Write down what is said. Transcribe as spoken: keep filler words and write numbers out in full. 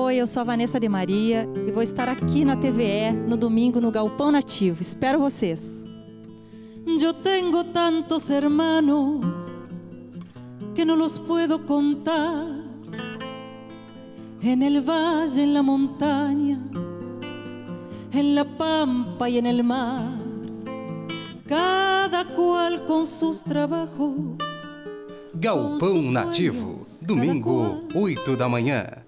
Oi, eu sou a Vanessa de Maria e vou estar aqui na T V E no domingo no Galpão Nativo. Espero vocês. Yo tengo tantos hermanos que no los puedo contar, en el valle, en la montaña, en la pampa y en el mar, cada cual con sus trabajos. Galpão Nativo, domingo, oito da manhã.